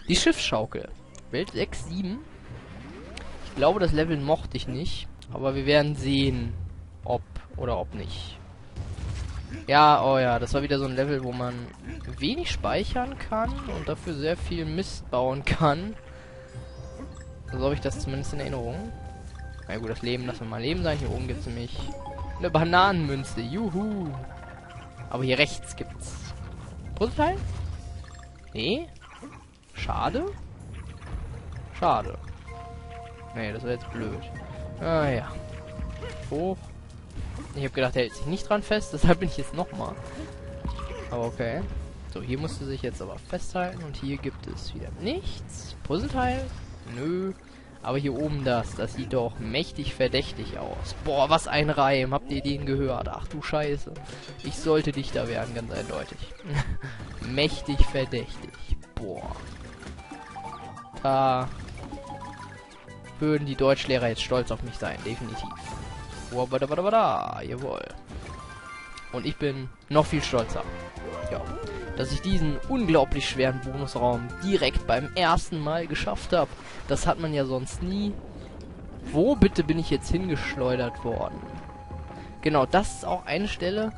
Die Schiffsschaukel. Welt 6, 7. Ich glaube, das Level mochte ich nicht. Aber wir werden sehen, ob oder ob nicht. Ja, oh ja, das war wieder so ein Level, wo man wenig speichern kann und dafür sehr viel Mist bauen kann. So habe ich das zumindest in Erinnerung. Na gut, das Leben lassen wir mal Leben sein. Hier oben gibt es nämlich eine Bananenmünze. Juhu. Aber hier rechts gibt's Puzzleteil? Nee. Schade. Schade. Nee, das wäre jetzt blöd. Ah ja. Hoch. Ich habe gedacht, er hält sich nicht dran fest, deshalb bin ich jetzt nochmal. Aber okay. So, hier musste sich jetzt aber festhalten und hier gibt es wieder nichts. Puzzleteil? Nö. Aber hier oben das sieht doch mächtig verdächtig aus. Boah, was ein Reim. Habt ihr den gehört? Ach du Scheiße. Ich sollte Dichter werden, ganz eindeutig. Mächtig verdächtig. Boah. Da würden die Deutschlehrer jetzt stolz auf mich sein, definitiv. Jawohl. Und ich bin noch viel stolzer. Ja. Dass ich diesen unglaublich schweren Bonusraum direkt beim ersten Mal geschafft habe. Das hat man ja sonst nie. Wo bitte bin ich jetzt hingeschleudert worden? Genau, das ist auch eine Stelle.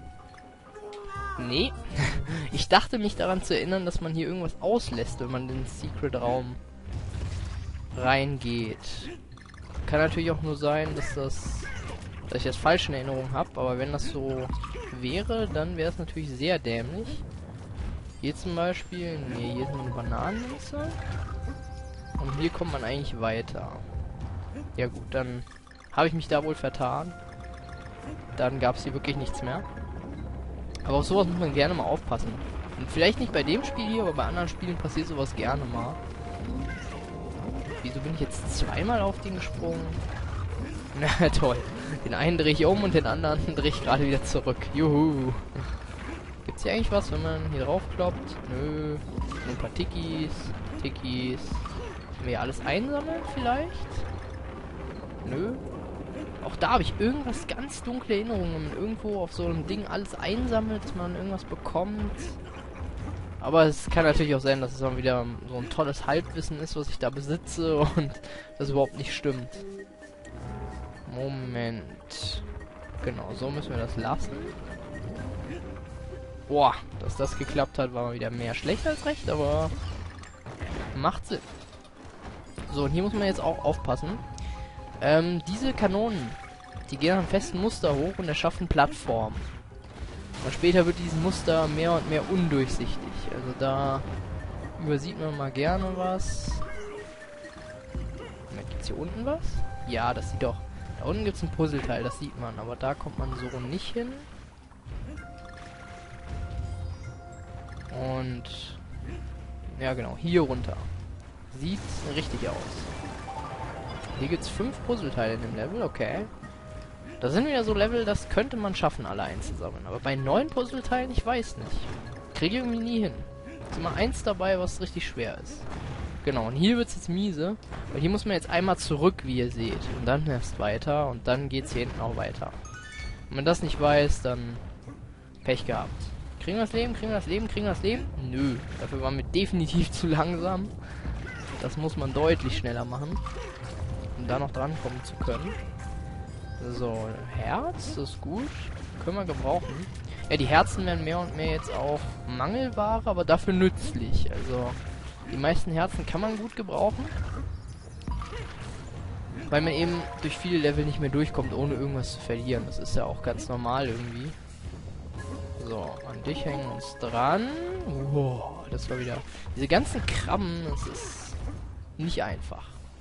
Nee. Ich dachte mich daran zu erinnern, dass man hier irgendwas auslässt, wenn man in den Secret-Raum reingeht. Kann natürlich auch nur sein, dass ich das falsch in Erinnerung habe, aber wenn das so wäre, dann wäre es natürlich sehr dämlich. Hier zum Beispiel, nee, hier ist nur eine Bananenmünze. Und hier kommt man eigentlich weiter. Ja gut, dann habe ich mich da wohl vertan. Dann gab es hier wirklich nichts mehr. Aber auf sowas muss man gerne mal aufpassen. Und vielleicht nicht bei dem Spiel hier, aber bei anderen Spielen passiert sowas gerne mal. Wieso bin ich jetzt zweimal auf den gesprungen? Na toll. Den einen drehe ich um und den anderen drehe ich gerade wieder zurück. Juhu. Gibt's hier eigentlich was, wenn man hier drauf kloppt? Nö. Nur ein paar Tikis. Tikis. Können wir hier alles einsammeln vielleicht? Nö. Auch da habe ich irgendwas ganz dunkle Erinnerungen, wenn man irgendwo auf so einem Ding alles einsammelt, dass man irgendwas bekommt. Aber es kann natürlich auch sein, dass es dann wieder so ein tolles Halbwissen ist, was ich da besitze und das überhaupt nicht stimmt. Moment. Genau, so müssen wir das lassen. Boah, dass das geklappt hat, war mal wieder mehr schlecht als recht, aber macht Sinn. So, und hier muss man jetzt auch aufpassen. Diese Kanonen, die gehen an festen Muster hoch und erschaffen Plattformen. Und später wird dieses Muster mehr und mehr undurchsichtig. Also da übersieht man mal gerne was. Gibt es hier unten was? Ja, das sieht doch... Da unten gibt es ein Puzzleteil, das sieht man. Aber da kommt man so nicht hin. Und... ja genau, hier runter. Sieht richtig aus. Hier gibt es 5 Puzzleteile in dem Level, okay. Das sind wieder so Level, das könnte man schaffen, alle einzusammeln. Aber bei 9 Puzzleteilen, ich weiß nicht. Kriege ich irgendwie nie hin. Ist immer eins dabei, was richtig schwer ist. Genau, und hier wird es jetzt miese. Weil hier muss man jetzt einmal zurück, wie ihr seht. Und dann erst weiter. Und dann geht es hier hinten auch weiter. Wenn man das nicht weiß, dann Pech gehabt. Kriegen wir das Leben? Kriegen wir das Leben? Kriegen wir das Leben? Nö. Dafür waren wir definitiv zu langsam. Das muss man deutlich schneller machen. Um da noch dran kommen zu können. So, Herz, das ist gut. Können wir gebrauchen. Ja, die Herzen werden mehr und mehr jetzt auch Mangelware, aber dafür nützlich. Also, die meisten Herzen kann man gut gebrauchen. Weil man eben durch viele Level nicht mehr durchkommt, ohne irgendwas zu verlieren. Das ist ja auch ganz normal irgendwie. So, an dich hängen wir uns dran. Wow, das war wieder... Diese ganzen Krabben, das ist nicht einfach.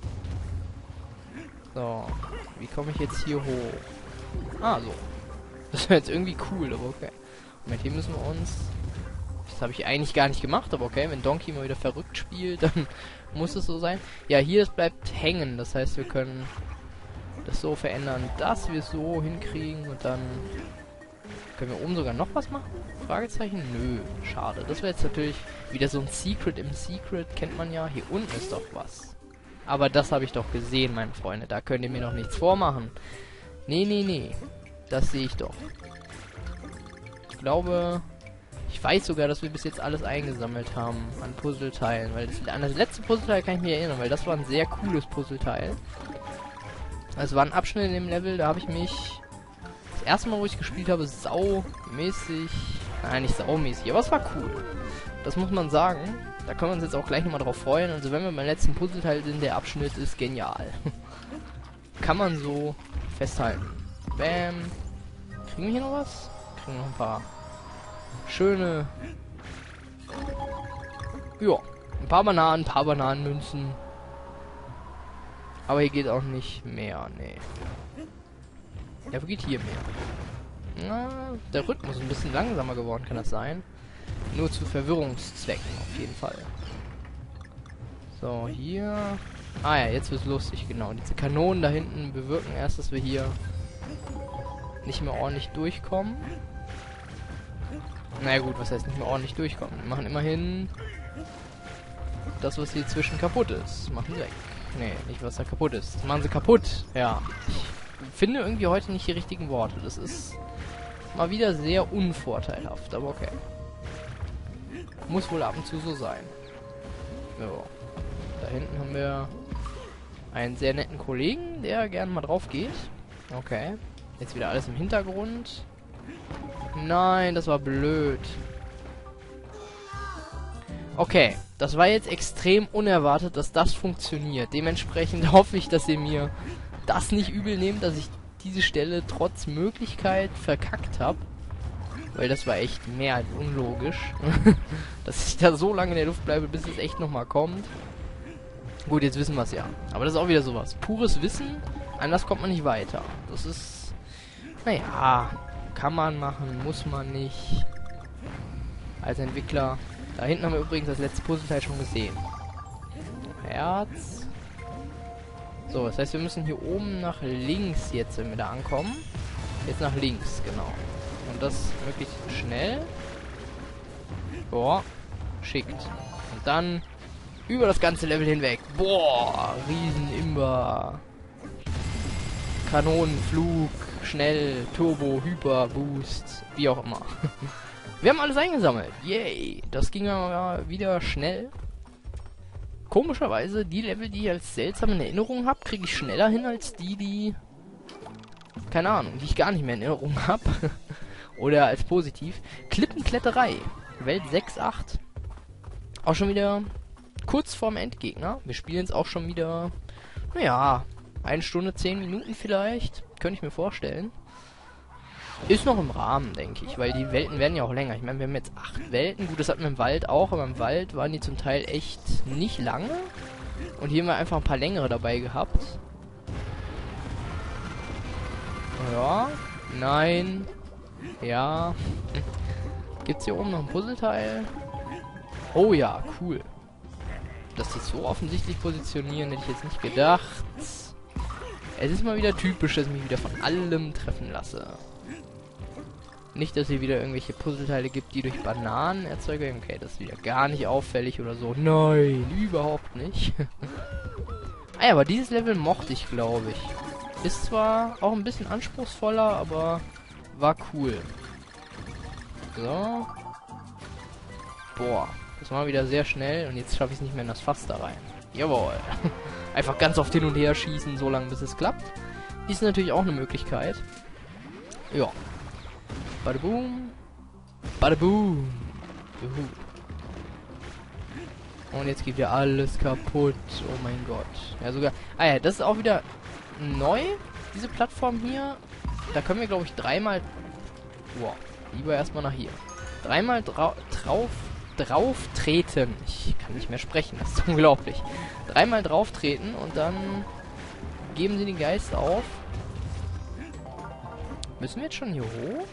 So, wie komme ich jetzt hier hoch? Ah, so. Das wäre jetzt irgendwie cool, aber okay. Moment, hier müssen wir uns... Das habe ich eigentlich gar nicht gemacht, aber okay, wenn Donkey mal wieder verrückt spielt, dann muss es so sein. Ja, hier, es bleibt hängen, das heißt, wir können das so verändern, dass wir es so hinkriegen und dann... Können wir oben sogar noch was machen? Fragezeichen? Nö, schade. Das wäre jetzt natürlich wieder so ein Secret im Secret, kennt man ja. Hier unten ist doch was. Aber das habe ich doch gesehen, meine Freunde. Da könnt ihr mir noch nichts vormachen. Nee, nee, nee. Das sehe ich doch. Ich glaube, Ich weiß sogar, dass wir bis jetzt alles eingesammelt haben an Puzzleteilen, weil an das letzte Puzzleteil kann ich mich erinnern, weil das war ein sehr cooles Puzzleteil. Es war ein Abschnitt in dem Level, da habe ich mich das erste Mal, wo ich gespielt habe, saumäßig, nein, nicht saumäßig, aber es war cool. Das muss man sagen. Da können wir uns jetzt auch gleich nochmal drauf freuen. Also wenn wir beim letzten Puzzleteil sind, der Abschnitt ist genial. Kann man so festhalten. Bam. Kriegen wir hier noch was? Kriegen wir noch ein paar schöne... Ja, ein paar Bananenmünzen. Aber hier geht auch nicht mehr, nee. Ja, wo geht hier mehr? Na, der Rhythmus ist ein bisschen langsamer geworden, kann das sein? Nur zu Verwirrungszwecken auf jeden Fall. So, hier... Ah ja, jetzt wird's lustig, genau. Diese Kanonen da hinten bewirken erst, dass wir hier nicht mehr ordentlich durchkommen. Naja gut, was heißt nicht mehr ordentlich durchkommen? Wir machen immerhin das, was hier zwischen kaputt ist. Machen sie weg. Nee, nicht was da kaputt ist. Das machen sie kaputt. Ja. Ich finde irgendwie heute nicht die richtigen Worte. Das ist mal wieder sehr unvorteilhaft, aber okay. Muss wohl ab und zu so sein. So. Da hinten haben wir einen sehr netten Kollegen, der gerne mal drauf geht. Okay. Jetzt wieder alles im Hintergrund. Nein, das war blöd. Okay, das war jetzt extrem unerwartet, dass das funktioniert. Dementsprechend hoffe ich, dass ihr mir das nicht übel nehmt, dass ich diese Stelle trotz Möglichkeit verkackt habe. Weil das war echt mehr als unlogisch. Dass ich da so lange in der Luft bleibe, bis es echt nochmal kommt. Gut, jetzt wissen wir es ja. Aber das ist auch wieder sowas. Pures Wissen, anders kommt man nicht weiter. Das ist... Naja, kann man machen, muss man nicht. Als Entwickler. Da hinten haben wir übrigens das letzte Puzzleteil schon gesehen. Herz. So, das heißt, wir müssen hier oben nach links jetzt, wenn wir da ankommen. Jetzt nach links, genau. Und das möglichst schnell. Boah, schickt. Und dann über das ganze Level hinweg. Boah, Riesen-Imber. Kanonenflug, schnell, Turbo, Hyper, Boost, wie auch immer. Wir haben alles eingesammelt. Yay. Das ging aber wieder schnell. Komischerweise, die Level, die ich als seltsam in Erinnerung habe, kriege ich schneller hin als die... Keine Ahnung, die ich gar nicht mehr in Erinnerung habe. Oder als positiv. Klippenkletterei. Welt 6-8. Auch schon wieder kurz vorm Endgegner. Wir spielen jetzt auch schon wieder... Naja, 1 Stunde, 10 Minuten vielleicht. Könnte ich mir vorstellen. Ist noch im Rahmen, denke ich, weil die Welten werden ja auch länger. Ich meine, wir haben jetzt 8 Welten. Gut, das hatten wir im Wald auch, aber im Wald waren die zum Teil echt nicht lange. Und hier haben wir einfach ein paar längere dabei gehabt. Ja, nein, ja. Gibt's hier oben noch ein Puzzleteil? Oh ja, cool. Dass die so offensichtlich positionieren, hätte ich jetzt nicht gedacht. Es ist mal wieder typisch, dass ich mich wieder von allem treffen lasse. Nicht, dass es wieder irgendwelche Puzzleteile gibt, die durch Bananen erzeugen. Okay, das ist wieder gar nicht auffällig oder so. Nein, überhaupt nicht. Ah ja, aber dieses Level mochte ich, glaube ich. Ist zwar auch ein bisschen anspruchsvoller, aber war cool. So. Boah, das war wieder sehr schnell und jetzt schaffe ich es nicht mehr in das Fass da rein. Jawohl. Einfach ganz oft hin und her schießen, so lange bis es klappt. Ist natürlich auch eine Möglichkeit. Ja. Bada boom. Bada boom. Juhu. Und jetzt geht ja alles kaputt. Oh mein Gott. Ja, sogar... Ah ja, das ist auch wieder neu. Diese Plattform hier. Da können wir, glaube ich, dreimal... Wow. Lieber erstmal nach hier. Dreimal drauf treten. Ich kann nicht mehr sprechen. Das ist unglaublich. Dreimal drauf treten und dann geben sie den Geist auf. Müssen wir jetzt schon hier hoch?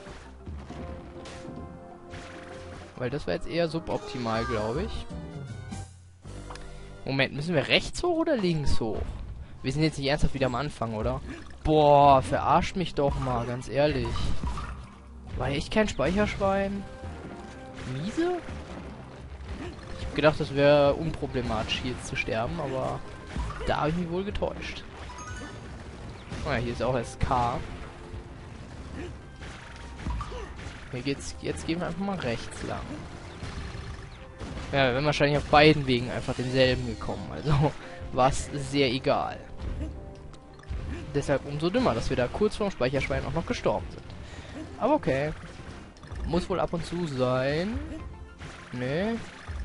Weil das war jetzt eher suboptimal, glaube ich. Moment, müssen wir rechts hoch oder links hoch? Wir sind jetzt nicht ernsthaft wieder am Anfang, oder? Boah, verarscht mich doch mal, ganz ehrlich. War echt kein Speicherschwein? Miese? Ich hab gedacht, das wäre unproblematisch, hier jetzt zu sterben, aber da habe ich mich wohl getäuscht. Oh ja, hier ist auch SK. Jetzt gehen wir einfach mal rechts lang. Ja, wir wären wahrscheinlich auf beiden Wegen einfach denselben gekommen. Also war es sehr egal. Deshalb umso dümmer, dass wir da kurz vorm Speicherschwein auch noch gestorben sind. Aber okay. Muss wohl ab und zu sein. Nee.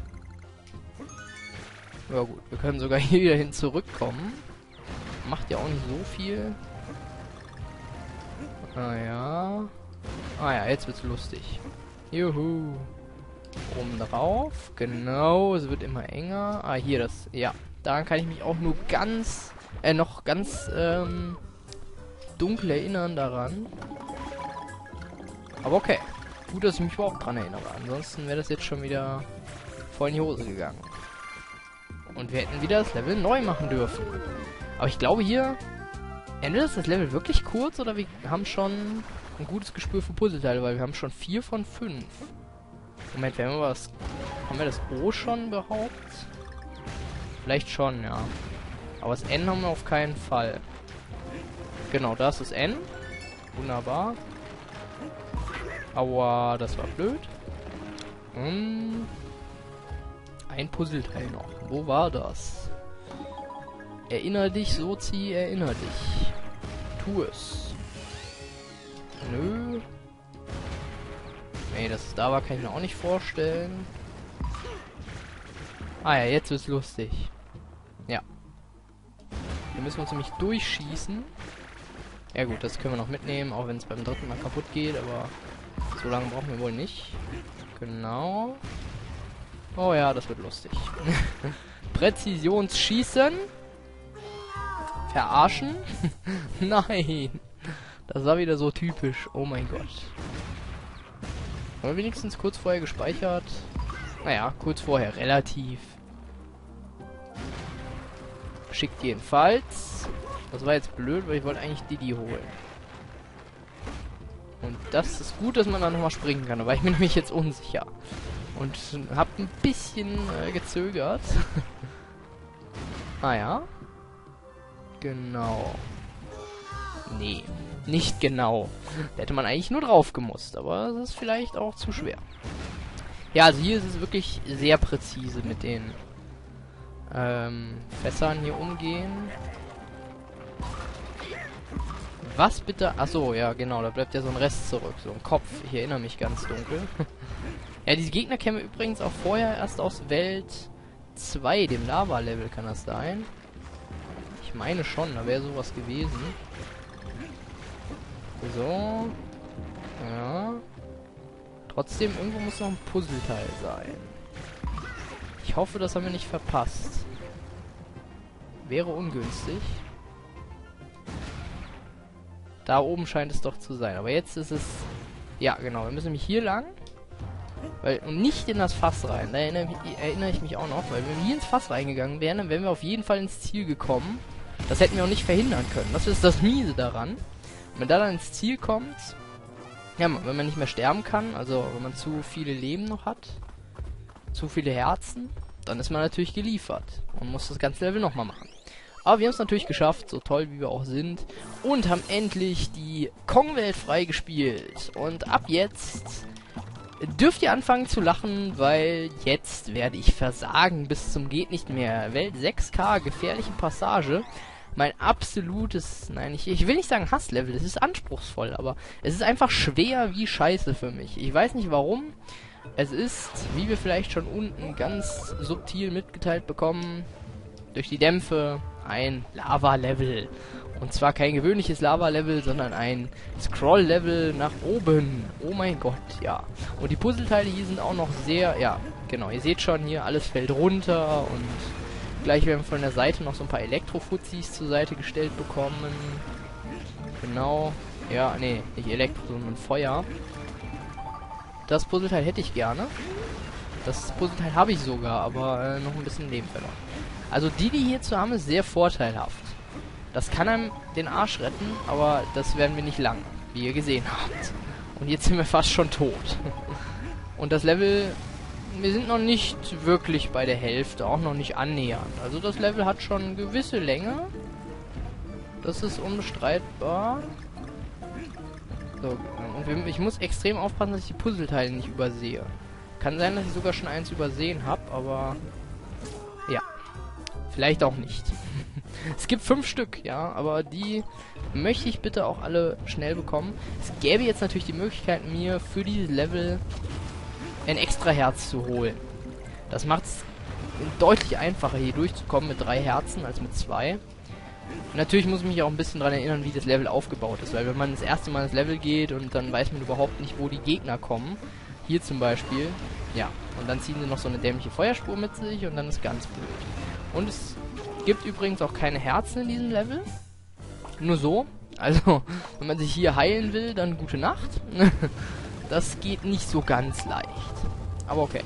Ja gut, wir können sogar hier wieder hin zurückkommen. Macht ja auch nicht so viel. Ah ja. Ah ja, jetzt wird's lustig. Juhu. Oben drauf. Genau, es wird immer enger. Ah, hier das. Ja, daran kann ich mich auch nur noch ganz dunkel erinnern daran. Aber okay. Gut, dass ich mich überhaupt dran erinnere. Ansonsten wäre das jetzt schon wieder voll in die Hose gegangen. Und wir hätten wieder das Level neu machen dürfen. Aber ich glaube hier... Endet das Level wirklich kurz oder wir haben schon ein gutes Gespür für Puzzleteile, weil wir haben schon 4 von 5. Moment, haben wir das O schon überhaupt? Vielleicht schon, ja. Aber das N haben wir auf keinen Fall. Genau, da ist das N. Wunderbar. Aua, das war blöd. Ein Puzzleteil noch. Wo war das? Erinnere dich, Sozi, erinnere dich. Tu es. Nö. Nee, dass es da war, kann ich mir auch nicht vorstellen. Ah ja, jetzt wird's lustig. Ja. Hier müssen wir uns nämlich durchschießen. Ja gut, das können wir noch mitnehmen, auch wenn es beim dritten Mal kaputt geht, aber so lange brauchen wir wohl nicht. Genau. Oh ja, das wird lustig. Präzisionsschießen. Verarschen? Nein. Das war wieder so typisch. Oh mein Gott. Haben wir wenigstens kurz vorher gespeichert? Naja, kurz vorher. Relativ. Schickt jedenfalls. Das war jetzt blöd, weil ich wollte eigentlich Didi holen. Und das ist gut, dass man da nochmal springen kann. Aber ich bin nämlich jetzt unsicher. Und hab ein bisschen gezögert. Ah ja. Genau. Nee, nicht genau. Da hätte man eigentlich nur drauf gemusst, aber das ist vielleicht auch zu schwer. Ja, also hier ist es wirklich sehr präzise mit den Fässern hier umgehen. Was bitte? Achso, ja genau, da bleibt ja so ein Rest zurück, so ein Kopf. Ich erinnere mich ganz dunkel. Ja, diese Gegner kennen wir übrigens auch vorher erst aus Welt 2, dem Lava-Level, kann das sein? Ich meine schon, da wäre sowas gewesen. So. Ja. Trotzdem, irgendwo muss noch ein Puzzleteil sein. Ich hoffe, das haben wir nicht verpasst. Wäre ungünstig. Da oben scheint es doch zu sein. Aber jetzt ist es... Ja, genau. Wir müssen nämlich hier lang. Und nicht in das Fass rein. Da erinnere ich mich auch noch. Weil wenn wir hier ins Fass reingegangen wären, dann wären wir auf jeden Fall ins Ziel gekommen. Das hätten wir auch nicht verhindern können. Das ist das Miese daran. Wenn man da dann ins Ziel kommt... Ja, wenn man nicht mehr sterben kann, also wenn man zu viele Leben noch hat, zu viele Herzen, dann ist man natürlich geliefert und muss das ganze Level nochmal machen. Aber wir haben es natürlich geschafft, so toll wie wir auch sind, und haben endlich die Kong-Welt freigespielt. Und ab jetzt dürft ihr anfangen zu lachen, weil jetzt werde ich versagen bis zum geht nicht mehr. Welt 6K, gefährliche Passage. Mein absolutes, nein, ich will nicht sagen Hasslevel, es ist anspruchsvoll, aber es ist einfach schwer wie Scheiße für mich. Ich weiß nicht warum. Es ist, wie wir vielleicht schon unten ganz subtil mitgeteilt bekommen, durch die Dämpfe ein Lava-Level. Und zwar kein gewöhnliches Lava-Level, sondern ein Scroll-Level nach oben. Oh mein Gott, ja. Und die Puzzleteile hier sind auch noch sehr, ja, genau, ihr seht schon hier, alles fällt runter und... Gleich werden wir von der Seite noch so ein paar Elektrofuzis zur Seite gestellt bekommen. Genau. Ja, nee, nicht Elektro, sondern Feuer. Das Puzzleteil hätte ich gerne. Das Puzzleteil habe ich sogar, aber noch ein bisschen Leben verloren. Also die hier zu haben, ist sehr vorteilhaft. Das kann einem den Arsch retten, aber das werden wir nicht lang, wie ihr gesehen habt. Und jetzt sind wir fast schon tot. Und das Level... Wir sind noch nicht wirklich bei der Hälfte, auch noch nicht annähernd. Also das Level hat schon eine gewisse Länge. Das ist unbestreitbar. So, und ich muss extrem aufpassen, dass ich die Puzzleteile nicht übersehe. Kann sein, dass ich sogar schon eins übersehen habe, aber ja, vielleicht auch nicht. Es gibt 5 Stück, ja, aber die möchte ich bitte auch alle schnell bekommen. Es gäbe jetzt natürlich die Möglichkeit, mir für dieses Level ein extra Herz zu holen. Das macht es deutlich einfacher, hier durchzukommen mit 3 Herzen als mit 2. Natürlich muss ich mich auch ein bisschen daran erinnern, wie das Level aufgebaut ist, weil wenn man das erste Mal ins Level geht und dann weiß man überhaupt nicht, wo die Gegner kommen, hier zum Beispiel, ja, und dann ziehen sie noch so eine dämliche Feuerspur mit sich und dann ist ganz blöd. Und es gibt übrigens auch keine Herzen in diesem Level, nur so, also wenn man sich hier heilen will, dann gute Nacht. Das geht nicht so ganz leicht, aber okay.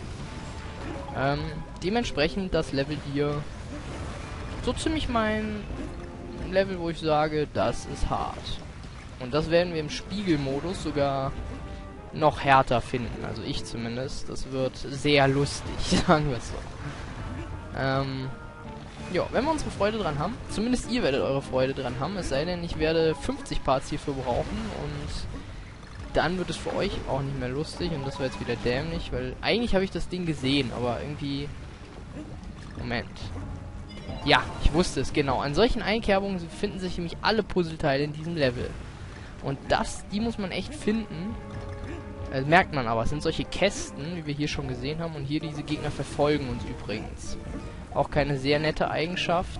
Dementsprechend das Level hier so ziemlich mein Level, wo ich sage, das ist hart. Und das werden wir im Spiegelmodus sogar noch härter finden. Also ich zumindest. Das wird sehr lustig, sagen wir es so. Ja, wenn wir unsere Freude dran haben, zumindest ihr werdet eure Freude dran haben, es sei denn, ich werde 50 Parts hierfür brauchen und dann wird es für euch auch nicht mehr lustig und das war jetzt wieder dämlich, weil eigentlich habe ich das Ding gesehen, aber irgendwie... Moment. Ja, ich wusste es, genau. An solchen Einkerbungen finden sich nämlich alle Puzzleteile in diesem Level. Und die muss man echt finden. Das merkt man aber. Es sind solche Kästen, wie wir hier schon gesehen haben. Und hier diese Gegner verfolgen uns übrigens. Auch keine sehr nette Eigenschaft.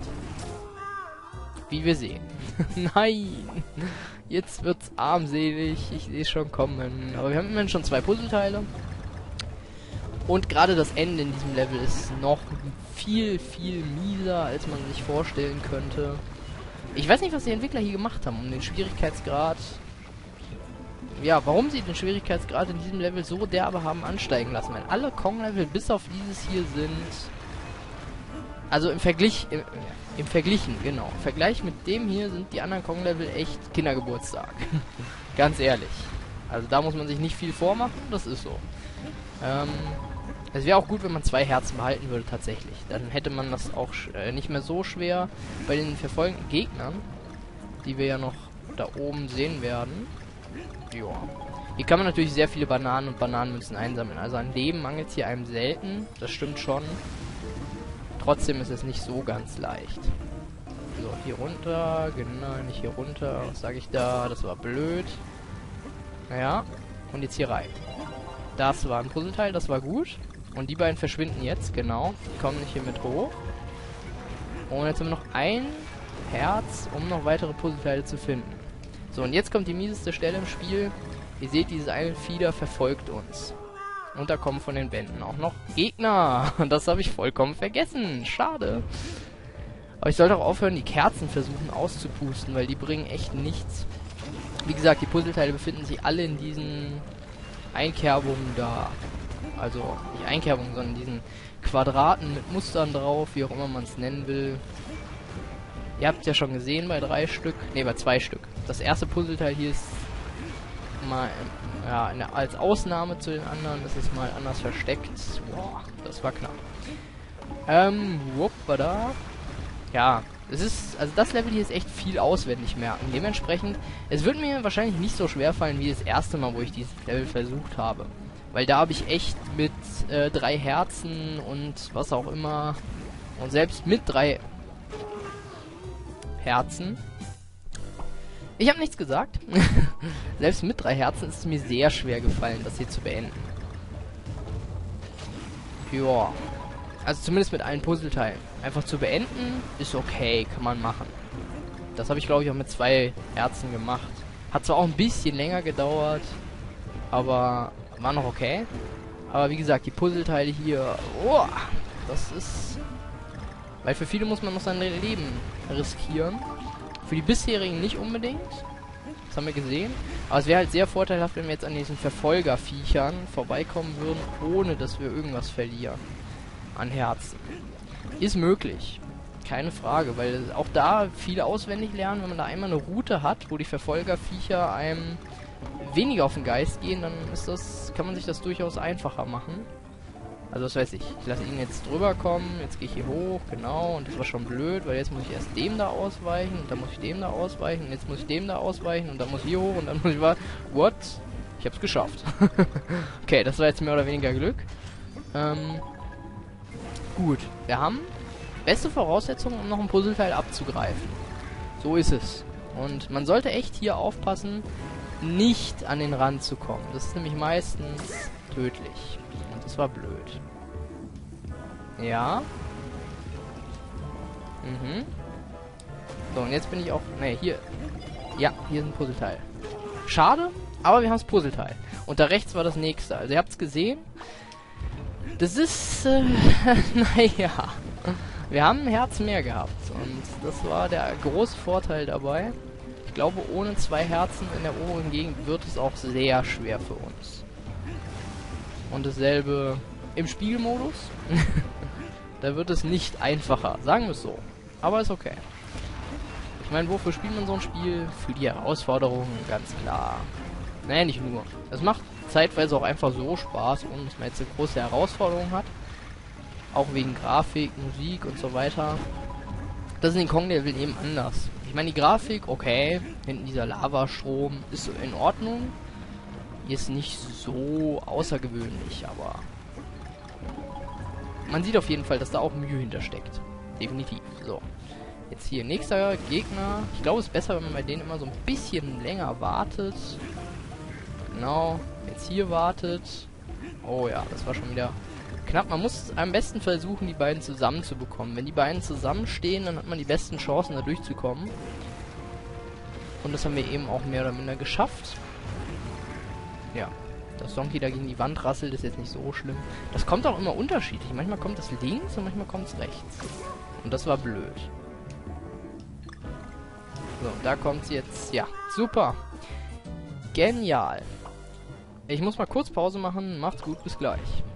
Wie wir sehen. Nein! Jetzt wird's armselig. Ich sehe es schon kommen. Aber wir haben immerhin schon 2 Puzzleteile. Und gerade das Ende in diesem Level ist noch viel, viel mieser, als man sich vorstellen könnte. Ich weiß nicht, was die Entwickler hier gemacht haben, um den Schwierigkeitsgrad... Ja, warum sie den Schwierigkeitsgrad in diesem Level so derbe haben ansteigen lassen. Weil alle Kong-Level bis auf dieses hier sind... Also im Vergleich... Im Verglichen, genau. Im Vergleich mit dem hier sind die anderen Kong-Level echt Kindergeburtstag. Ganz ehrlich. Also da muss man sich nicht viel vormachen, das ist so. Es wäre auch gut, wenn man 2 Herzen behalten würde, tatsächlich. Dann hätte man das auch nicht mehr so schwer bei den verfolgenden Gegnern, die wir ja noch da oben sehen werden. Joa. Hier kann man natürlich sehr viele Bananen und Bananenmünzen einsammeln. Also an Leben mangelt es hier einem selten, das stimmt schon. Trotzdem ist es nicht so ganz leicht. So, hier runter, genau, nicht hier runter. Was sage ich da? Das war blöd. Naja, und jetzt hier rein. Das war ein Puzzleteil, das war gut. Und die beiden verschwinden jetzt, genau. Die kommen nicht hier mit hoch. Und jetzt haben wir noch ein Herz, um noch weitere Puzzleteile zu finden. So, und jetzt kommt die mieseste Stelle im Spiel. Ihr seht, dieses eine Fieder verfolgt uns. Und da kommen von den Wänden auch noch Gegner. Und das habe ich vollkommen vergessen. Schade. Aber ich sollte auch aufhören, die Kerzen versuchen auszupusten, weil die bringen echt nichts. Wie gesagt, die Puzzleteile befinden sich alle in diesen Einkerbungen da. Also nicht Einkerbungen, sondern diesen Quadraten mit Mustern drauf, wie auch immer man es nennen will. Ihr habt es ja schon gesehen bei 3 Stück, ne, bei 2 Stück. Das erste Puzzleteil hier ist mal ja, als Ausnahme zu den anderen, das ist mal anders versteckt. Boah, das war knapp. Wuppada. Ja, es ist, also das Level hier ist echt viel auswendig merken. Dementsprechend, es wird mir wahrscheinlich nicht so schwer fallen wie das erste Mal, wo ich dieses Level versucht habe. Weil da habe ich echt mit 3 Herzen und was auch immer und selbst mit 3 Herzen. Ich habe nichts gesagt. Selbst mit 3 Herzen ist es mir sehr schwer gefallen, das hier zu beenden. Joa. Also zumindest mit allen Puzzleteilen. Einfach zu beenden ist okay, kann man machen. Das habe ich glaube ich auch mit 2 Herzen gemacht. Hat zwar auch ein bisschen länger gedauert, aber war noch okay. Aber wie gesagt, die Puzzleteile hier, oh, das ist... Weil für viele muss man noch sein Leben riskieren. Für die bisherigen nicht unbedingt. Das haben wir gesehen. Aber es wäre halt sehr vorteilhaft, wenn wir jetzt an diesen Verfolgerviechern vorbeikommen würden, ohne dass wir irgendwas verlieren. An Herzen. Ist möglich. Keine Frage, weil auch da viele auswendig lernen, wenn man da einmal eine Route hat, wo die Verfolgerviecher einem weniger auf den Geist gehen, dann ist das, kann man sich das durchaus einfacher machen. Also was weiß ich. Ich lasse ihn jetzt drüber kommen. Jetzt gehe ich hier hoch. Genau. Und das war schon blöd, weil jetzt muss ich erst dem da ausweichen. Und dann muss ich dem da ausweichen. Und jetzt muss ich dem da ausweichen. Und dann muss ich hier hoch. Und dann muss ich warten. What? Ich hab's geschafft. Okay, das war jetzt mehr oder weniger Glück. Gut. Wir haben beste Voraussetzungen, um noch ein Puzzleteil abzugreifen. So ist es. Und man sollte echt hier aufpassen, nicht an den Rand zu kommen. Das ist nämlich meistens tödlich. Und das war blöd. Ja. So, und jetzt bin ich auch... Ne, hier. Ja, hier ist ein Puzzleteil. Schade, aber wir haben das Puzzleteil. Und da rechts war das nächste. Also ihr habt es gesehen. Das ist... naja. Wir haben ein Herz mehr gehabt. Und das war der große Vorteil dabei. Ich glaube, ohne 2 Herzen in der oberen Gegend wird es auch sehr schwer für uns. Und dasselbe im Spielmodus. Da wird es nicht einfacher, sagen wir es so. Aber ist okay. Ich meine, wofür spielt man so ein Spiel? Für die Herausforderungen, ganz klar. Naja, nicht nur. Es macht zeitweise auch einfach so Spaß, ohne dass man jetzt eine große Herausforderung hat. Auch wegen Grafik, Musik und so weiter. Das ist in den Kong-Level eben anders. Ich meine, die Grafik, okay, hinten dieser Lavastrom ist in Ordnung. Ist nicht so außergewöhnlich, aber man sieht auf jeden Fall, dass da auch Mühe hintersteckt. Definitiv. So. Jetzt hier nächster Gegner. Ich glaube, es ist besser, wenn man bei denen immer so ein bisschen länger wartet. Genau. Jetzt hier wartet. Oh ja, das war schon wieder knapp. Man muss am besten versuchen, die beiden zusammen zu bekommen. Wenn die beiden zusammenstehen, dann hat man die besten Chancen, da durchzukommen. Und das haben wir eben auch mehr oder minder geschafft. Ja. Dass Donkey da gegen die Wand rasselt, ist jetzt nicht so schlimm. Das kommt auch immer unterschiedlich. Manchmal kommt es links und manchmal kommt es rechts. Und das war blöd. So, da kommt es jetzt. Ja, super. Genial. Ich muss mal kurz Pause machen. Macht's gut, bis gleich.